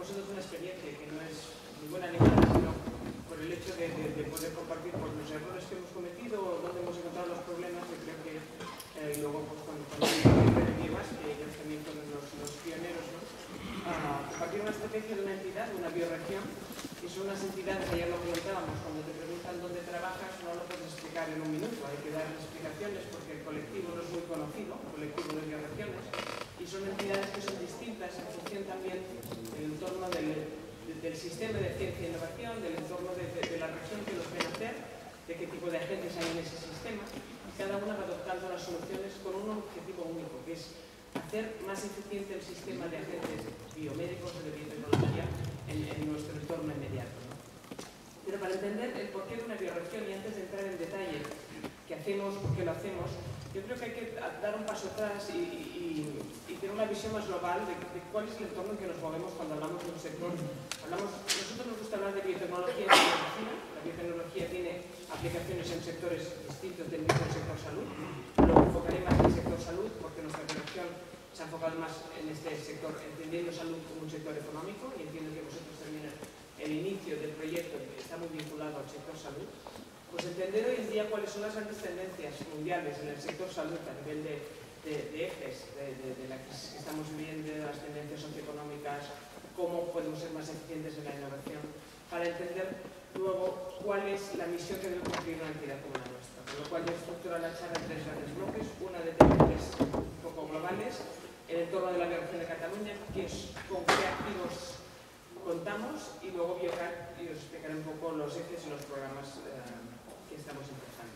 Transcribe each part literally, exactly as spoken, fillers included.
nosotros una experiencia que no es ni buena ni mala, sino por el hecho de, de, de poder compartir pues, los errores que hemos cometido o dónde hemos encontrado los problemas. Yo creo que eh, luego pues, con, con el más, que ellos también fueron los, los pioneros, ¿no? Uh, compartir una estrategia de una entidad, de una bioregión, y son unas entidades, ayer lo comentábamos, cuando te preguntan dónde trabajas no lo puedes explicar en un minuto, hay que dar explicaciones porque el colectivo no es muy conocido, el colectivo de bioregiones, y son entidades que son distintas en función también del entorno del, de, del sistema de ciencia e innovación, del entorno de, de, de la región que los ven hacer, de qué tipo de agentes hay en ese sistema, y cada una va adoptando las soluciones con un objetivo único, que es hacer más eficiente el sistema de agentes biomédicos o de biotecnología en, en nuestro entorno inmediato, ¿no? Pero para entender el porqué de una bioregión y antes de entrar en detalle qué hacemos, por qué lo hacemos, yo creo que hay que dar un paso atrás y, y, y tener una visión más global de, de cuál es el entorno en que nos movemos cuando hablamos de un sector. Hablamos, nosotros nos gusta hablar de biotecnología y de medicina. La biotecnología tiene aplicaciones en sectores distintos del mismo sector salud. Lo enfocaré más en el sector salud porque nuestra bioregión se ha enfocado más en este sector, entendiendo salud como un sector económico, y entiendo que vosotros también el inicio del proyecto está muy vinculado al sector salud. Pues entender hoy en día cuáles son las grandes tendencias mundiales en el sector salud a nivel de, de, de ejes, de, de, de la crisis que estamos viviendo, de las tendencias socioeconómicas, cómo podemos ser más eficientes en la innovación, para entender luego cuál es la misión que debe cumplir una entidad como la nuestra. Con lo cual yo estructuro la charla en tres grandes bloques, una de tendencias un poco globales, el entorno de la bioregión de Cataluña, que es con qué activos contamos, y luego Biocat, y os explicaré un poco los ejes y los programas eh, que estamos empezando.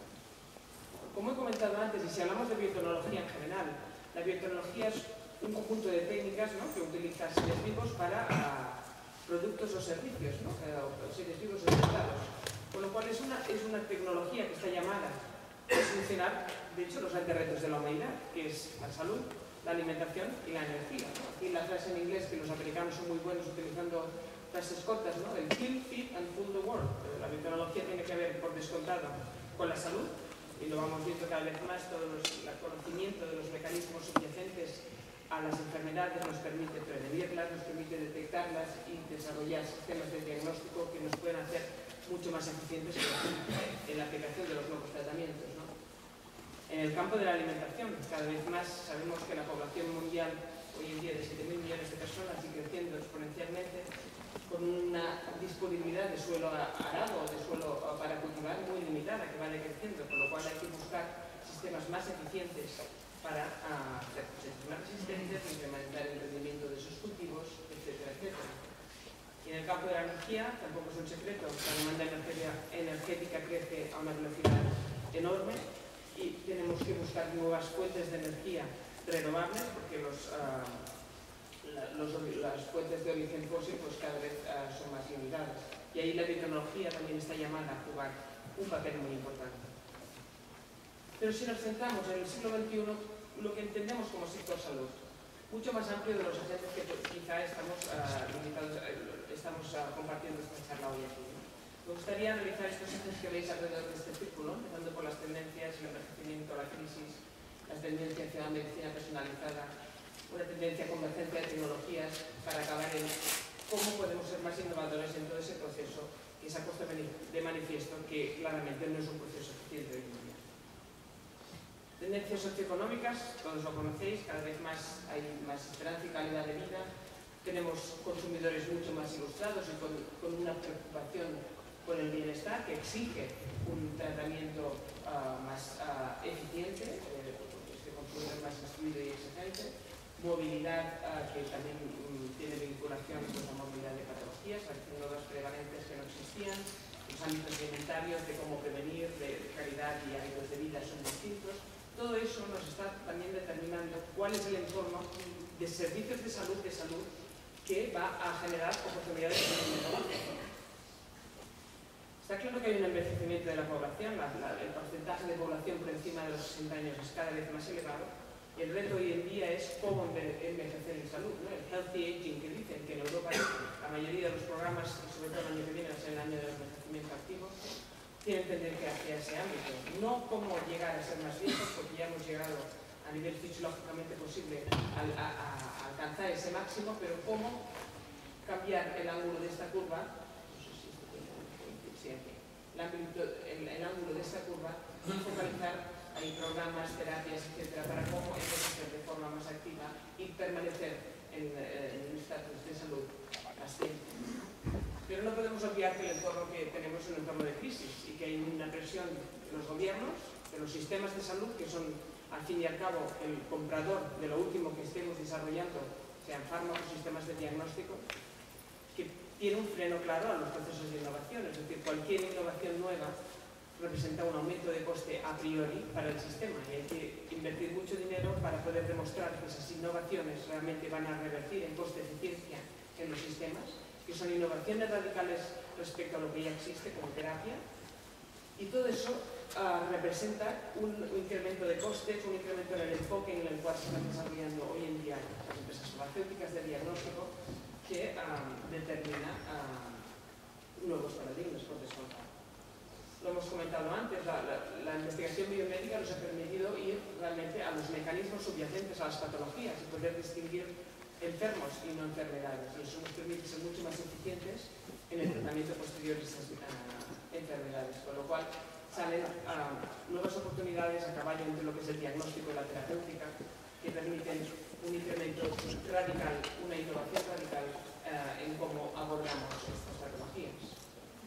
Como he comentado antes, y si hablamos de biotecnología en general, la biotecnología es un conjunto de técnicas, ¿no?, que utiliza seres vivos para uh, productos o servicios, ¿no?, uh, seres vivos utilizados. Con lo cual es una, es una tecnología que está llamada a solucionar, de hecho, los grandes retos de la humanidad, que es la salud, la alimentación y la energía, ¿no? Aquí la frase en inglés, que los americanos son muy buenos utilizando frases cortas, ¿no?, el kill, feed and food the world. La biotecnología tiene que ver, por descontado, con la salud, y lo vamos viendo cada vez más. Todo los, el conocimiento de los mecanismos subyacentes a las enfermedades nos permite prevenirlas, nos permite detectarlas y desarrollar sistemas de diagnóstico que nos pueden hacer mucho más eficientes en la aplicación de los nuevos tratamientos, ¿no? En el campo de la alimentación, cada vez más sabemos que la población mundial hoy en día de siete mil millones de personas y creciendo exponencialmente, con una disponibilidad de suelo arado o de suelo para cultivar muy limitada, que va decreciendo, con lo cual hay que buscar sistemas más eficientes para uh, hacer cosechas más resistentes, incrementar el rendimiento de esos cultivos, etcétera, etcétera. Y en el campo de la energía, tampoco es un secreto, la demanda energética crece a una velocidad enorme y tenemos que buscar nuevas fuentes de energía renovables, porque los, uh, la, los, las fuentes de origen fósil pues cada vez uh, son más limitadas. Y ahí la biotecnología también está llamada a jugar un papel muy importante. Pero si nos centramos en el siglo veintiuno, lo que entendemos como sector salud, mucho más amplio de los agentes que quizá estamos, uh, limitados, uh, estamos uh, compartiendo esta charla hoy aquí. Me gustaría analizar estos ejes que veis alrededor de este círculo, empezando por las tendencias, el envejecimiento, la crisis, las tendencias hacia la medicina personalizada, una tendencia convergente de tecnologías, para acabar en cómo podemos ser más innovadores en todo ese proceso que se ha puesto de manifiesto que claramente no es un proceso eficiente hoy en día. Tendencias socioeconómicas, todos lo conocéis, cada vez más hay más esperanza y calidad de vida, tenemos consumidores mucho más ilustrados y con, con una preocupación por el bienestar que exige un tratamiento uh, más uh, eficiente, eh, este consumidor más instruido y exigente, movilidad uh, que también um, tiene vinculación con la movilidad de patologías, nuevas prevalentes que no existían, los ámbitos alimentarios, de cómo prevenir, de calidad y hábitos de vida son distintos. Todo eso nos está también determinando cuál es el entorno de servicios de salud, de salud que va a generar oportunidades de trabajo. Está claro que hay un envejecimiento de la población, la, la, el porcentaje de población por encima de los sesenta años es cada vez más elevado, y el reto hoy en día es cómo envejecer en salud, ¿no? El healthy aging que dicen, que en Europa la mayoría de los programas, sobre todo el año que viene, va a ser el año del envejecimiento activo, tienen tendencia hacia ese ámbito. No cómo llegar a ser más viejos, porque ya hemos llegado a nivel fisiológicamente posible a, a, a alcanzar ese máximo, pero cómo cambiar el ángulo de esta curva, no sé si esto tiene sí, aquí, el, ángulo, el, el ángulo de esta curva, y focalizar ahí programas, terapias, etcétera, para cómo envejecer de forma más activa y permanecer en, en un estatus de salud así. Pero no podemos olvidar que el entorno que tenemos es un entorno de crisis y que hay una presión de los gobiernos, de los sistemas de salud, que son al fin y al cabo el comprador de lo último que estemos desarrollando, sean fármacos, sistemas de diagnóstico, que tiene un freno claro a los procesos de innovación. Es decir, cualquier innovación nueva representa un aumento de coste a priori para el sistema y hay que invertir mucho dinero para poder demostrar que esas innovaciones realmente van a revertir en coste de eficiencia en los sistemas, que son innovaciones radicales respecto a lo que ya existe como terapia, y todo eso uh, representa un, un incremento de costes, un incremento en el enfoque en el cual se están desarrollando hoy en día las empresas farmacéuticas de diagnóstico, que um, determina uh, nuevos paradigmas, por descontado. Lo hemos comentado antes, la, la, la investigación biomédica nos ha permitido ir realmente a los mecanismos subyacentes a las patologías y poder distinguir enfermos y no enfermedades. Y eso nos permite ser mucho más eficientes en el tratamiento posterior de esas uh, enfermedades, con lo cual salen uh, nuevas oportunidades a caballo entre lo que es el diagnóstico y la terapéutica, que permiten un incremento radical, una innovación radical uh, en cómo abordamos estas patologías.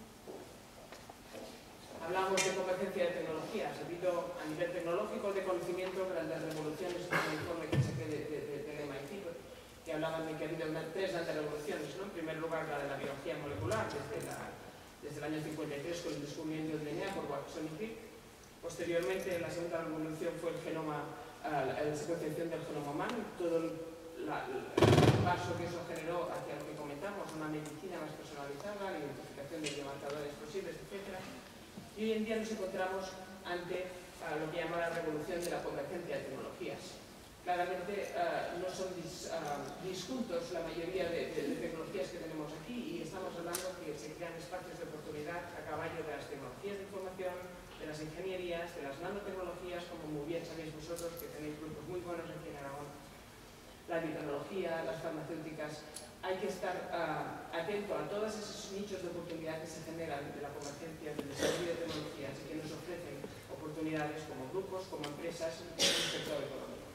Hablamos de convergencia de tecnologías. Ha habido a nivel tecnológico de conocimiento grandes revoluciones, como el informe que saqué de, de, de, del M I T, que hablaban de que ha habido una, tres grandes revoluciones, ¿no? En primer lugar, la de la biología molecular, desde, la, desde el año cincuenta y tres con el descubrimiento del D N A por Watson y Crick. Posteriormente, la segunda revolución fue el genoma, uh, la secuenciación del genoma humano, y todo el, la, el paso que eso generó hacia lo que comentamos, una medicina más personalizada, la identificación de biomarcadores posibles, etcétera. Y hoy en día nos encontramos ante uh, lo que llama la revolución de la convergencia de tecnologías. Claramente uh, no son dis, uh, disjuntos la mayoría de, de, de tecnologías que tenemos aquí, y estamos hablando que se crean espacios de oportunidad a caballo de las tecnologías de información, de las ingenierías, de las nanotecnologías, como muy bien sabéis vosotros, que tenéis grupos muy buenos aquí en Aragón, la biotecnología, las farmacéuticas. Hay que estar uh, atento a todos esos nichos de oportunidad que se generan de la convergencia, del desarrollo de tecnologías y que nos ofrecen oportunidades como grupos, como empresas en el sector económico.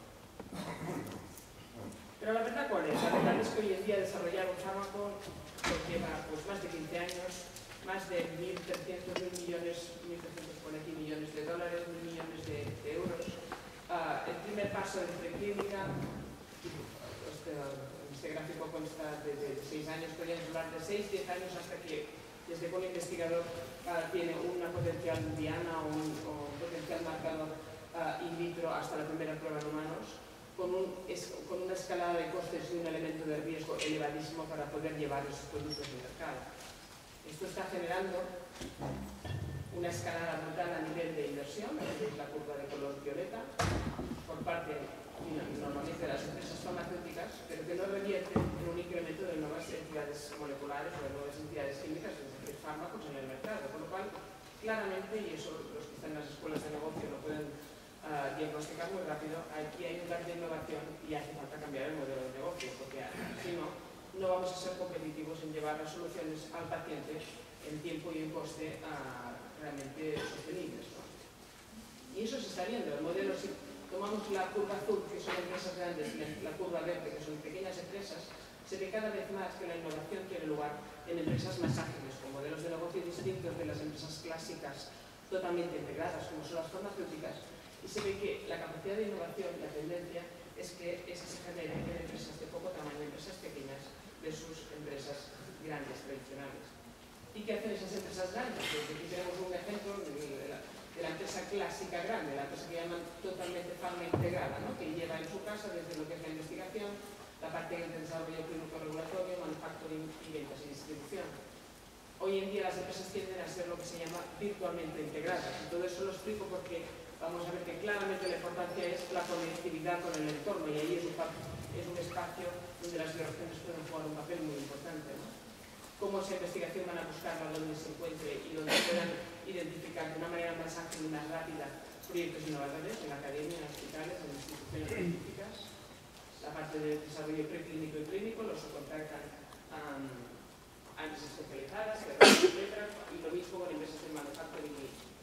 Pero la verdad, ¿cuál es? La verdad es que hoy en día desarrollar un fármaco pues, lleva pues, más de quince años, más de mil trescientos, mil millones, mil trescientos millones de dólares, mil millones de, de euros. Uh, el primer paso de preclínica, este, este gráfico consta de, de, de seis años, podríamos hablar de seis, diez años hasta que desde que un investigador uh, tiene una potencial diana o un, o un potencial marcador uh, in vitro hasta la primera prueba en humanos, con, un, es, con una escalada de costes y un elemento de riesgo elevadísimo para poder llevar esos productos al mercado. Esto está generando una escalada brutal a nivel de inversión, que es la curva de color violeta, por parte normalmente de las empresas farmacéuticas, pero que no revierte en un incremento de nuevas entidades moleculares o de nuevas entidades químicas, es decir, fármacos en el mercado. Con lo cual, claramente, y eso los que están en las escuelas de negocio lo pueden uh, diagnosticar muy rápido, aquí hay un gap de innovación y hace falta cambiar el modelo de negocio, porque si no, no vamos a ser competitivos en llevar las soluciones al paciente en tiempo y en coste uh, realmente sostenibles, ¿no? Y eso se está viendo. El modelo, si tomamos la curva azul, que son empresas grandes, y la curva verde, que son pequeñas empresas, se ve cada vez más que la innovación tiene lugar en empresas más ágiles, con modelos de negocio distintos de las empresas clásicas totalmente integradas, como son las farmacéuticas, y se ve que la capacidad de innovación, la tendencia, es que esa se genere en empresas de poco tamaño, empresas pequeñas, versus empresas grandes, tradicionales. ¿Y qué hacen esas empresas grandes? Pues aquí tenemos un ejemplo de la, de la empresa clásica grande, la empresa que llaman totalmente farma integrada, ¿no? Que lleva en su casa desde lo que es la investigación, la parte de desarrollo clínico regulatorio, manufacturing y ventas y distribución. Hoy en día las empresas tienden a ser lo que se llama virtualmente integradas, y todo eso lo explico porque vamos a ver que claramente la importancia es la conectividad con el entorno, y ahí es un, es un espacio donde las relaciones pueden jugar un papel muy importante, ¿no? Cómo esa investigación van a buscarla donde se encuentre y donde puedan identificar de una manera más ágil y más rápida proyectos innovadores en la academia, en hospitales, en instituciones científicas. La parte de desarrollo preclínico y clínico lo subcontratan um, a empresas especializadas, etcétera, y lo mismo con empresas de manufacturing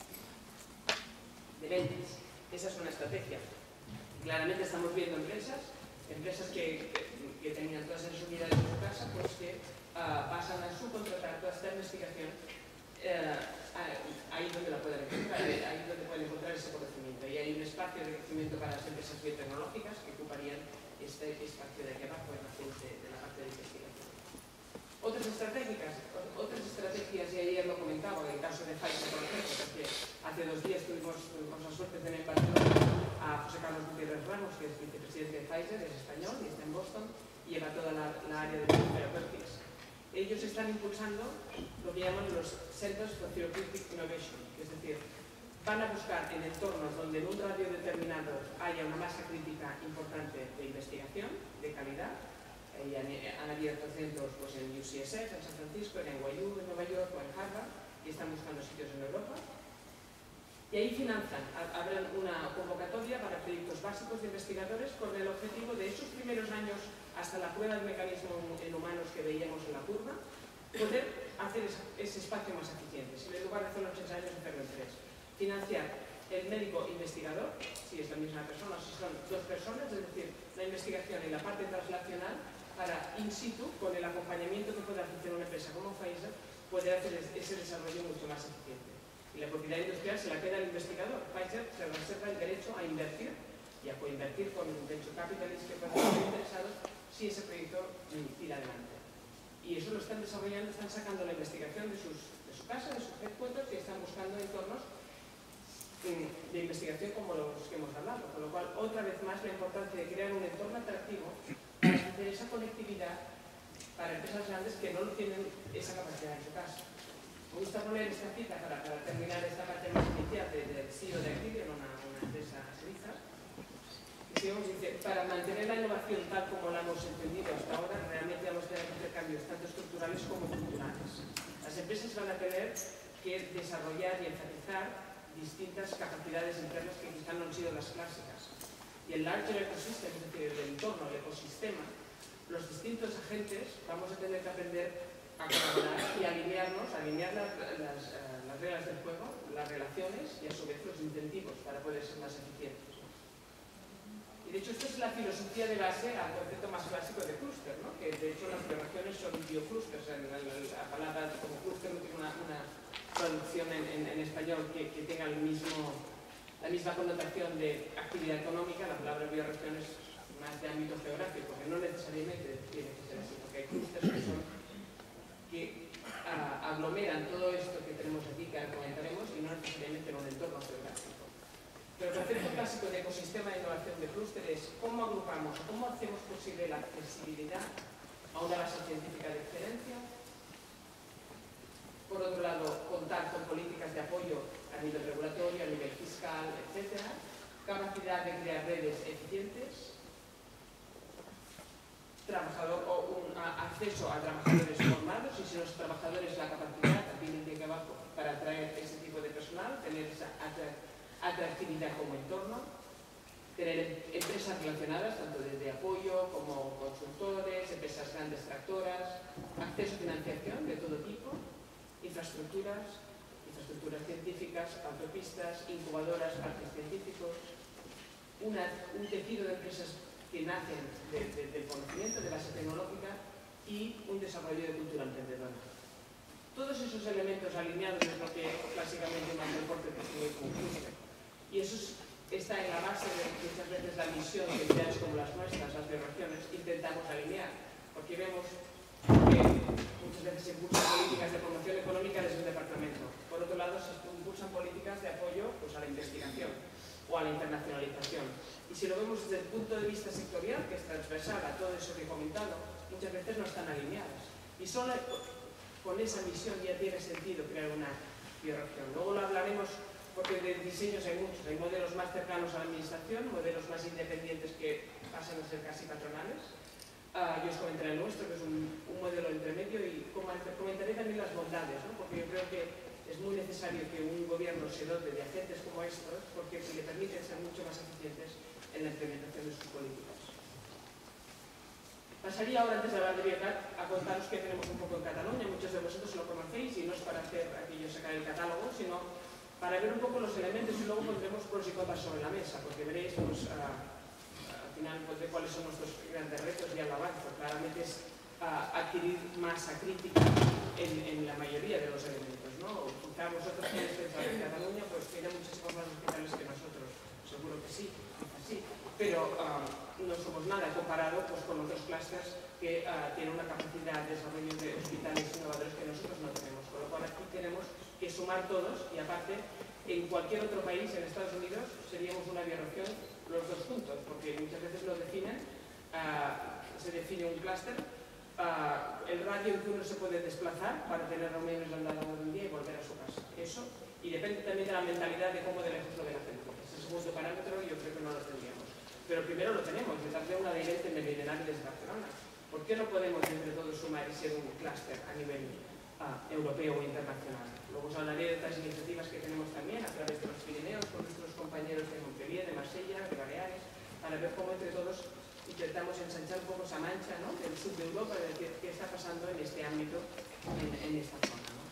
de ventas. Esa es una estrategia. Claramente estamos viendo empresas, empresas que, que, que tenían todas esas unidades en su casa, pues que uh, pasan a subcontratar toda esta investigación uh, ahí donde la pueden encontrar, ahí donde pueden encontrar ese conocimiento. Y hay un espacio de crecimiento para las empresas biotecnológicas que ocuparían este espacio de aquí abajo en la, de, de la parte de investigación. Otras estrategias, otras estrategias, y ayer lo comentaba, en el caso de Pfizer, por ejemplo, porque hace dos días tuvimos, tuvimos la suerte de tener en Barcelona a José Carlos Gutiérrez Ramos, que es vicepresidente de Pfizer, es español y está en Boston, y lleva toda la, la área de therapeutics. Ellos están impulsando lo que llaman los Centers for Therapeutic Innovation, es decir, van a buscar en entornos donde en un radio determinado haya una masa crítica importante de investigación, de calidad, y han, han abierto centros pues, en U C S F, en San Francisco, en N Y U, en Nueva York o en Harvard, y están buscando sitios en Europa. Y ahí financian, abren una convocatoria para proyectos básicos de investigadores con el objetivo de esos primeros años hasta la prueba del mecanismo en humanos que veíamos en la curva, poder hacer ese espacio más eficiente. Si en lugar de hacerlo en seis años, hacerlo en tres. Financiar el médico investigador, si es la misma persona, si son dos personas, es decir, la investigación y la parte translacional para in situ, con el acompañamiento que pueda hacer una empresa como Pfizer, poder hacer ese desarrollo mucho más eficiente. Y la propiedad industrial se la queda al investigador. Pfizer se reserva el derecho a invertir y a coinvertir con venture capitalists que puedan estar interesados si ese proyecto tira adelante. Y eso lo están desarrollando, están sacando la investigación de, sus, de su casa, de sus headquarters, y están buscando entornos de investigación como los que hemos hablado. Con lo cual, otra vez más, la importancia de crear un entorno atractivo para hacer esa conectividad para empresas grandes que no tienen esa capacidad en su casa. Me gusta poner esta cita para, para terminar esta parte más inicial del C E O de Activion, una, una empresa suiza. Dice, para mantener la innovación tal como la hemos entendido hasta ahora, realmente vamos a tener que hacer cambios tanto estructurales como culturales. Las empresas van a tener que desarrollar y enfatizar distintas capacidades internas que quizá no han sido las clásicas. Y el larger ecosystem, es decir, el entorno, el ecosistema, los distintos agentes vamos a tener que aprender a colaborar y alinearnos, alinear las, las, las reglas del juego, las relaciones y a su vez los incentivos para poder ser más eficientes. Y de hecho esta es la filosofía de base al concepto más clásico de clúster, ¿no? Que de hecho las biorregiones son bioclústers, la, la, la palabra como clúster no tiene una, una traducción en, en, en español que, que tenga el mismo, la misma connotación de actividad económica. La palabra biorregión es más de ámbito geográfico, que no necesariamente tiene que ser así, porque hay clústeres que son que a, aglomeran todo esto que tenemos aquí, que comentaremos, y no necesariamente en un entorno geográfico. Pero el concepto clásico de ecosistema de innovación de clúster es cómo agrupamos, cómo hacemos posible la accesibilidad a una base científica de excelencia. Por otro lado, contar con políticas de apoyo a nivel regulatorio, a nivel fiscal, etcétera. Capacidad de crear redes eficientes. Trabajador, o un a, acceso a trabajadores formados, y si los trabajadores la capacidad, también de abajo, para atraer ese tipo de personal, tener esa atractividad como entorno, tener empresas relacionadas, tanto desde apoyo como consultores, empresas grandes tractoras, acceso a financiación de todo tipo, infraestructuras, infraestructuras científicas, autopistas, incubadoras, parques científicos, una, un tejido de empresas que nacen de, de, del conocimiento, de base tecnológica, y un desarrollo de cultura emprendedora. Todos esos elementos alineados es lo que clásicamente un reporte que tiene como clúster. Y eso es, está en la base de muchas veces la misión que entidades como las nuestras, las biorregiones, intentamos alinear, porque vemos que muchas veces se impulsan políticas de promoción económica desde un departamento. Por otro lado, se impulsan políticas de apoyo pues, a la investigación o a la internacionalización. Y si lo vemos desde el punto de vista sectorial, que es transversal a todo eso que he comentado, muchas veces no están alineadas. Y solo con esa misión ya tiene sentido crear una biorregión. Luego lo hablaremos porque de diseños hay muchos. Hay modelos más cercanos a la administración, modelos más independientes que pasan a ser casi patronales. Uh, yo os comentaré el nuestro, que es un, un modelo intermedio, y comentaré también las bondades, ¿no? Porque yo creo que es muy necesario que un gobierno se dote de agentes como estos, porque le permiten ser mucho más eficientes en la implementación de sus políticas. Pasaría ahora, antes de hablar de Biocat, a contaros qué tenemos un poco en Cataluña. Muchos de vosotros lo conocéis y no es para hacer aquello sacar el catálogo, sino para ver un poco los elementos y luego pondremos pros y contras sobre la mesa, porque veréis, pues, a, al final pondré cuáles son nuestros grandes retos y al avance. Claramente es a, adquirir masa crítica en, en la mayoría de los elementos, ¿no? Quizá vosotros queréis pensar en Cataluña, pues tiene muchas cosas hospitales que nosotros, seguro que sí, sí, pero uh, no somos nada comparado pues, con otros clústeres que uh, tienen una capacidad de desarrollo de hospitales innovadores que nosotros no tenemos, con lo cual aquí tenemos que sumar todos y aparte en cualquier otro país, en Estados Unidos, seríamos una bioregión los dos juntos, porque muchas veces lo definen, uh, se define un clúster, uh, el radio en que uno se puede desplazar para tener reuniones al lado de un día y volver a su casa. Eso, y depende también de la mentalidad de cómo de lejos lo ve la gente. Ese segundo parámetro yo creo que no lo tendríamos. Pero primero lo tenemos, detrás de una directa meridional desde Barcelona. ¿Por qué no podemos entre todos sumar y ser un clúster a nivel uh, europeo o internacional? Luego os hablaré de otras iniciativas que tenemos también a través de los Pirineos, con nuestros compañeros de Montpellier, de Marsella, de Baleares, para ver cómo entre todos intentamos ensanchar un poco esa mancha, ¿no?, del sur de Europa, de decir qué está pasando en este ámbito, en, en esta zona, ¿no?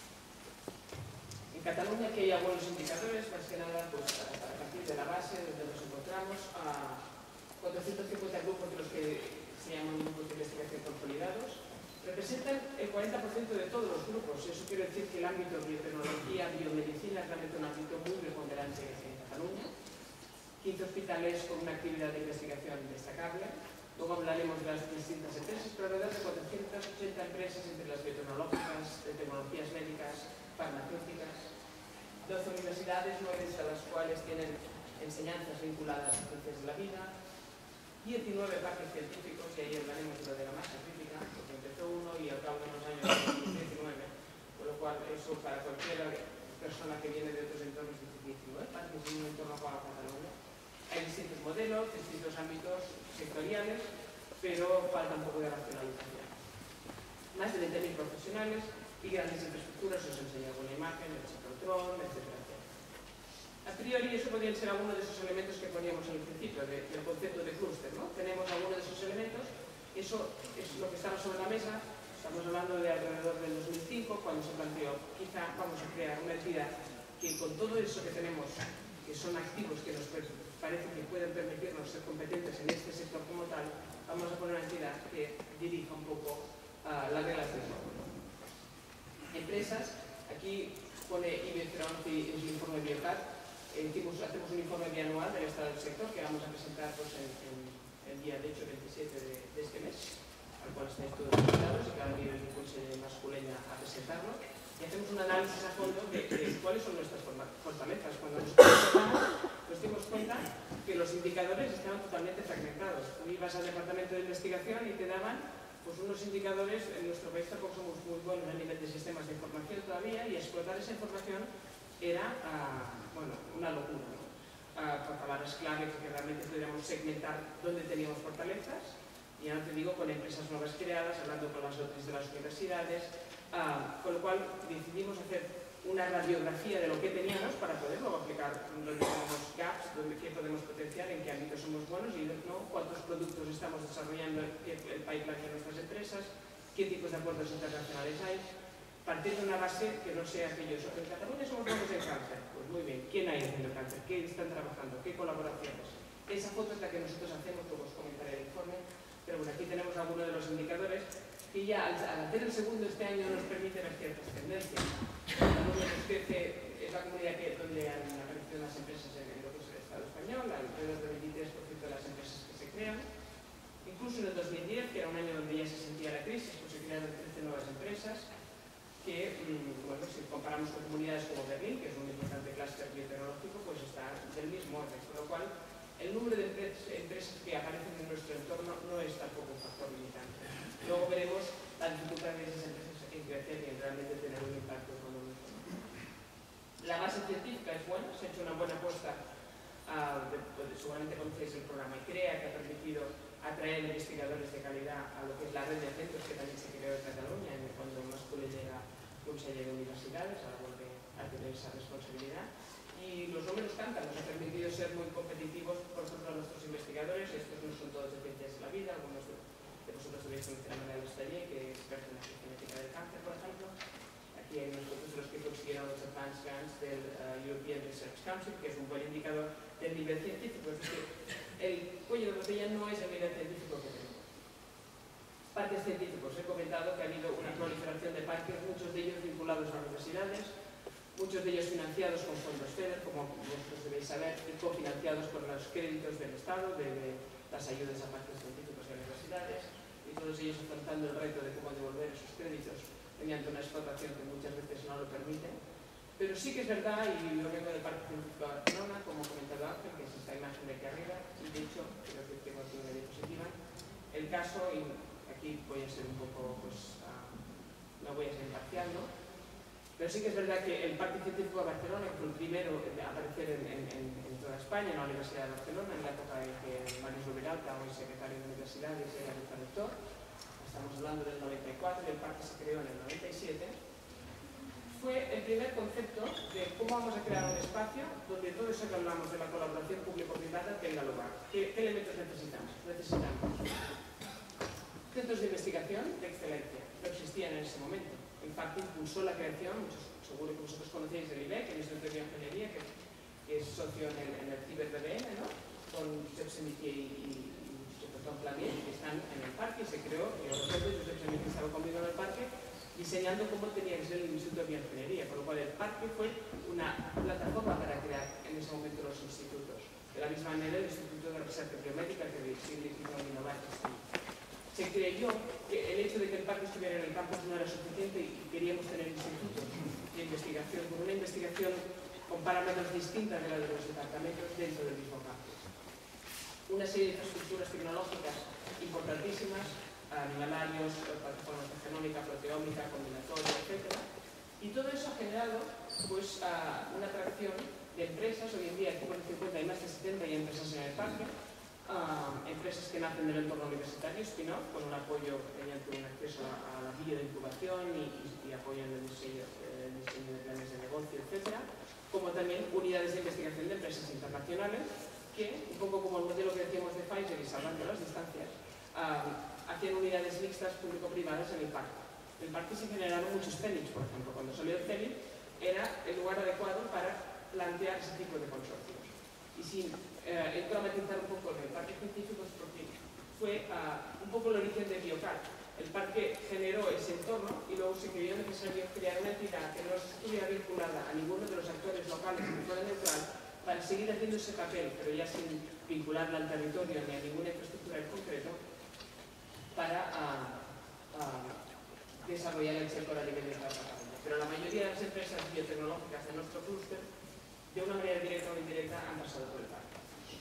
En Cataluña aquí hay algunos indicadores, más que nada pues, para, para partir de la base donde nos encontramos a cuatrocientos cincuenta grupos de los que se llaman grupos de investigación consolidados. Representan el cuarenta por ciento de todos los grupos. Eso quiere decir que el ámbito de biotecnología, biomedicina es realmente un ámbito muy preponderante en Cataluña. quince hospitales con una actividad de investigación destacable. Luego hablaremos de las distintas empresas, pero alrededor de cuatrocientas ochenta empresas entre las biotecnológicas, de tecnologías médicas, farmacéuticas, doce universidades, nueve de las cuales tienen enseñanzas vinculadas a ciencias de la vida, diecinueve parques científicos, y ahí hablaremos de lo de la masa crítica, porque empezó uno y al cabo de unos años diecinueve, con lo cual eso para cualquier persona que viene de otros entornos dice diecinueve parques en un entorno como Cataluña. Hay distintos modelos, distintos ámbitos sectoriales, pero falta un poco de racionalización. Más de veinte mil profesionales y grandes infraestructuras, os enseño alguna imagen, el ciclotrón, etcétera, etcétera. A priori, eso podrían ser algunos de esos elementos que poníamos al principio de, del concepto de clúster, ¿no? Tenemos algunos de esos elementos, eso es lo que estaba sobre la mesa. Estamos hablando de alrededor del dos mil cinco, cuando se planteó, quizá vamos a crear una entidad que con todo eso que tenemos, que son activos que nos parece que pueden permitirnos ser competentes en este sector como tal, vamos a poner una entidad que dirija un poco uh, las reglas del juego. Empresas, aquí pone I B C once, es el informe Biocat. Eh, hacemos un informe bianual del estado del sector que vamos a presentar pues, en, en el día de hecho veintisiete de, de este mes, al cual estáis todos invitados y cada día el Consejo masculina a presentarlo. Y hacemos un análisis a fondo de, de cuáles son nuestras fortalezas. Cuando nosotros empezamos, nos dimos cuenta que los indicadores estaban totalmente fragmentados. Tú ibas al departamento de investigación y te daban pues, unos indicadores, en nuestro país tampoco somos muy buenos a nivel de sistemas de información todavía, y explotar esa información era uh, bueno, una locura, ¿no? Uh, con palabras clave que realmente pudiéramos segmentar dónde teníamos fortalezas, y ahora te digo con empresas nuevas creadas, hablando con las dotes de las universidades, uh, con lo cual decidimos hacer una radiografía de lo que teníamos para poder luego aplicar donde tenemos gaps, donde, qué podemos potenciar, en qué ámbitos somos buenos y no cuántos productos estamos desarrollando el, el pipeline de nuestras empresas, qué tipos de acuerdos internacionales hay. Partir de una base que no sea aquello. En Cataluña somos buenos en cáncer. Pues muy bien. ¿Quién hay haciendo cáncer? ¿Qué están trabajando? ¿Qué colaboraciones? Esa foto es la que nosotros hacemos, luego os comentaré el informe. Pero bueno, aquí tenemos algunos de los indicadores que ya al, al hacer el segundo este año nos permite ver ciertas tendencias. Cataluña nos crece, es la comunidad que, donde han aparecido las empresas en lo que es el Estado español, alrededor del veintitrés por ciento de las empresas que se crean. Incluso en el dos mil diez, que era un año donde ya se sentía la crisis, pues se crearon trece nuevas empresas. Que, bueno, si comparamos con comunidades como Berlín, que es un importante clúster biotecnológico, pues está del mismo orden, con lo cual el número de empresas que aparecen en nuestro entorno no es tampoco un factor limitante. Luego veremos la dificultad de esas empresas en crecer y en realmente tener un impacto económico. La base científica es buena, se ha hecho una buena apuesta, uh, de, de, seguramente conocéis el programa ICREA, que ha permitido atraer investigadores de calidad a lo que es la red de centros que también se creó en Cataluña, cuando Masculé llega Conseller de Universidades, ahora vuelve a tener esa responsabilidad. Y los números cantan, nos ha permitido ser muy competitivos, por ejemplo, a nuestros investigadores. Estos no son todos de ciencias de la vida, algunos de, de vosotros debéis conocer a Manuel Estallé, que es experto en la genética del cáncer, por ejemplo. Aquí hay unos fotos de los que consiguieron los Advanced Grants del uh, European Research Council, que es un buen indicador del nivel científico. Es decir, el cuello de botella no es el nivel científico que tenemos. Parques científicos. He comentado que ha habido una proliferación de parques, muchos de ellos vinculados a universidades, muchos de ellos financiados con fondos FEDER, como vosotros debéis saber, y cofinanciados por los créditos del Estado, de, de las ayudas a parques científicos y a universidades, y todos ellos afrontando el reto de cómo devolver esos créditos mediante una explotación que muchas veces no lo permite. Pero sí que es verdad, y yo vengo del Parque Científico de Barcelona, como ha comentado Ángel, que es esta imagen de aquí arriba, y de hecho, creo que tengo aquí una diapositiva, el caso, y aquí voy a ser un poco, pues, uh, no voy a ser imparcial, ¿no? Pero sí que es verdad que el Parque Científico de Barcelona fue el primero en aparecer en, en, en toda España, en la Universidad de Barcelona, en la época en que Mario Subiralta, hoy secretario de Universidades, era el rector. Estamos hablando del noventa y cuatro, y el parque se creó en el noventa y siete. Fue el primer concepto de cómo vamos a crear un espacio donde todo eso que hablamos de la colaboración público-privada tenga lugar. ¿Qué, qué elementos necesitamos? Necesitamos centros de investigación de excelencia. No existían en ese momento. En fact, impulsó la creación, muchos, seguro que vosotros conocéis el I B E C, el Instituto de Bioingeniería, que, que es socio en el, en el Ciber B B N, ¿no? Con Josep Semitier y, y, y Josep Clavier, que están en el parque, y se creó, y yo recuerdo, Josep Semitier estaba conmigo en el parque, diseñando cómo tenía que ser el Instituto de Bioingeniería, por lo cual el parque fue una plataforma para crear en ese momento los institutos. De la misma manera, el Instituto de Recerca Biomédica, que sigue dirigido a innovar. Se creyó que el hecho de que el parque estuviera en el campus no era suficiente y queríamos tener institutos de investigación, con una investigación con parámetros distintas de la de los departamentos dentro del mismo campus. Una serie de infraestructuras tecnológicas importantísimas, animalarios, plataformas de genómica, proteómica, combinatoria, etcétera. Y todo eso ha generado pues, una atracción de empresas. Hoy en día, aquí por el cincuenta hay más de setenta y empresas en el parque. Uh, empresas que nacen del entorno universitario, spin-off, con un apoyo mediante un acceso a, a la guía de incubación y, y, y apoyo en el diseño, eh, el diseño de planes de negocio, etcétera, como también unidades de investigación de empresas internacionales que, un poco como el modelo que decíamos de Pfizer y salvando las distancias, uh, hacían unidades mixtas público-privadas en el parque. En el parque se generaron muchos CENICs, por ejemplo. Cuando salió el CENIC era el lugar adecuado para plantear ese tipo de consorcios. Y sin eh, entro a matizar un poco en el parque científico porque fue uh, un poco el origen de Biocar. El parque generó ese entorno y luego se creyó necesario crear una entidad que no estuviera vinculada a ninguno de los actores locales que fuera neutral para seguir haciendo ese papel, pero ya sin vincularla al territorio ni a ninguna infraestructura en concreto, para uh, uh, desarrollar el sector a nivel de cada departamento. Pero la mayoría de las empresas biotecnológicas de nuestro clúster, de una manera directa o indirecta, han pasado por el parque.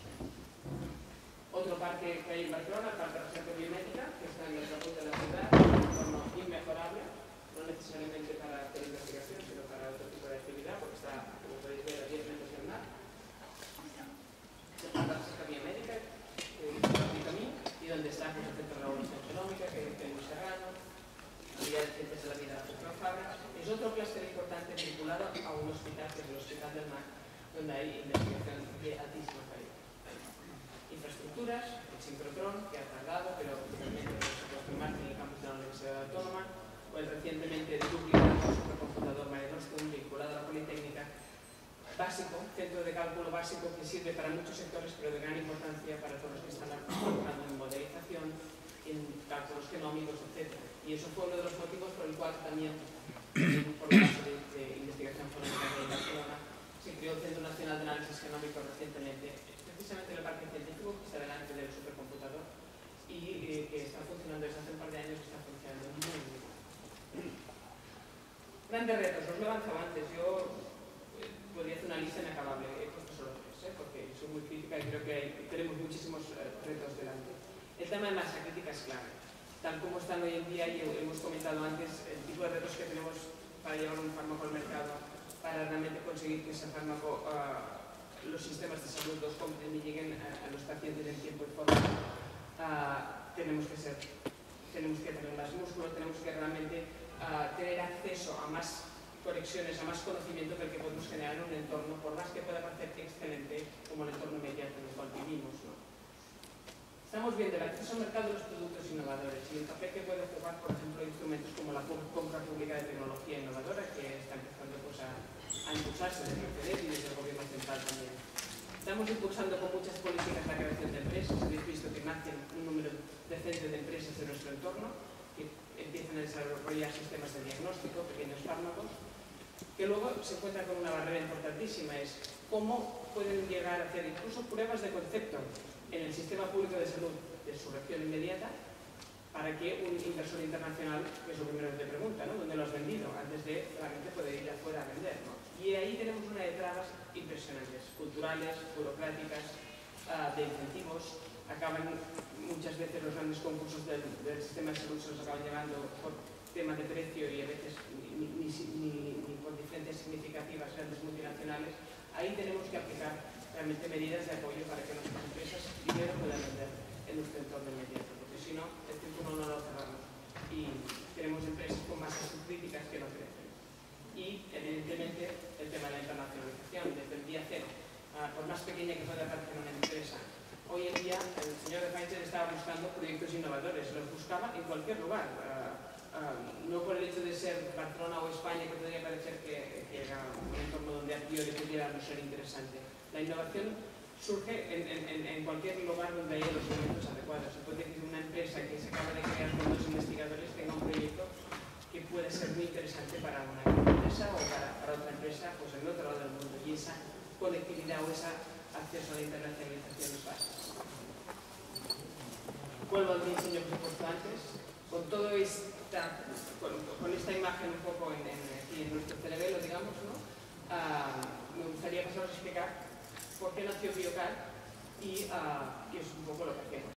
Otro parque que hay en Barcelona, el Parque de Recerca Biomédica, que está en la punta de la ciudad, un entorno inmejorable, no necesariamente para hacer investigación, sino para otro tipo de actividad, porque está, como podéis ver, a diez metros del mar. El Parque de Recerca Biomédica, que es el camino, y donde está pues, el Centro de Revolución Genómica, que es Luis Serrano, la Unidad de Ciencias de la Vida de la Fundación Fabra. Es otro clúster importante vinculado a un hospital, que es el Hospital del Mar, donde hay investigación de altísima calidad. Infraestructuras, el sincrotrón, que ha tardado, pero finalmente se puso en marcha en el campus de la Universidad Autónoma, o el recientemente duplicado supercomputador Mare Nostrum, vinculado a la Politécnica, básico, centro de cálculo básico que sirve para muchos sectores, pero de gran importancia para todos los que están trabajando en modelización, en cálculos genómicos, etcétera. Y eso fue uno de los motivos por el cual también, por la base de, de investigación fonómica de Barcelona, se creó el Centro Nacional de Análisis Genómico recientemente, precisamente en el parque científico que está delante del supercomputador y eh, que está funcionando desde hace un par de años y está funcionando muy bien. Grandes retos, os lo he avanzado antes, yo eh, podría hacer una lista inacabable, he puesto solo tres, ¿eh? Porque soy muy crítica y creo que hay, tenemos muchísimos eh, retos delante. El tema de masa crítica es clave. Tal como están hoy en día, y hemos comentado antes, el tipo de retos que tenemos para llevar un fármaco al mercado, para realmente conseguir que ese fármaco, uh, los sistemas de salud los compren y lleguen a, a los pacientes en tiempo y forma, uh, tenemos que ser, tenemos que tener más músculo, tenemos que realmente uh, tener acceso a más conexiones, a más conocimiento que el que podemos generar en un entorno, por más que pueda parecer excelente como el entorno inmediato en el cual vivimos, ¿no? Estamos viendo el acceso al mercado de los productos innovadores y el papel que puede jugar, por ejemplo, instrumentos como la compra pública de tecnología innovadora, que está empezando pues, a, a impulsarse desde el F E D E R y desde el gobierno central también. Estamos impulsando con muchas políticas la creación de empresas. Habéis visto que nacen un número decente de empresas de nuestro entorno que empiezan a desarrollar sistemas de diagnóstico, pequeños fármacos, que luego se encuentran con una barrera importantísima, es cómo pueden llegar a hacer incluso pruebas de concepto en el sistema público de salud de su región inmediata para que un inversor internacional, que es lo primero que te pregunta, ¿no? ¿Dónde lo has vendido? Antes de realmente poder ir afuera a vender, ¿no? Y ahí tenemos una de trabas impresionantes, culturales, burocráticas, uh, de incentivos. Acaban muchas veces los grandes concursos del, del sistema de salud se los acaban llevando por temas de precio y a veces ni, ni, ni, ni por diferencias significativas grandes multinacionales. Ahí tenemos que aplicar realmente medidas de apoyo para que nuestras empresas primero puedan vender en nuestro entorno inmediato, porque si no, el círculo no lo cerramos y tenemos empresas con masas críticas que no crecen. Y, evidentemente, el tema de la internacionalización, desde el día cero, uh, por más pequeña que pueda parecer una empresa. Hoy en día, el señor de Pfizer estaba buscando proyectos innovadores, los buscaba en cualquier lugar. Uh, uh, no por el hecho de ser Barcelona o España, que podría parecer que, que era un entorno donde a priori pudiera no ser interesante. La innovación surge en, en, en cualquier lugar donde haya los elementos adecuados. Se puede decir que una empresa que se acaba de crear con dos investigadores tenga un proyecto que puede ser muy interesante para una empresa o para, para otra empresa pues en otro lado del mundo. Y esa conectividad o ese acceso a la internacionalización es básico. Vuelvo al diseño que he puesto antes. Con todo esta, con, con esta imagen un poco en, en, aquí en nuestro cerebelo, digamos, ¿no? Uh, me gustaría pasaros a explicar por qué nació Biocal y uh, qué es un poco lo que hacemos.